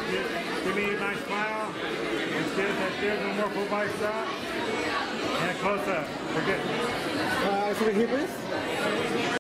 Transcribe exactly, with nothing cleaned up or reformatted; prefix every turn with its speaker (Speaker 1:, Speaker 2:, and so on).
Speaker 1: Give, give me a nice smile. Let's get that there. One more full body shot. And close up. We're good.
Speaker 2: Uh, so the hip is?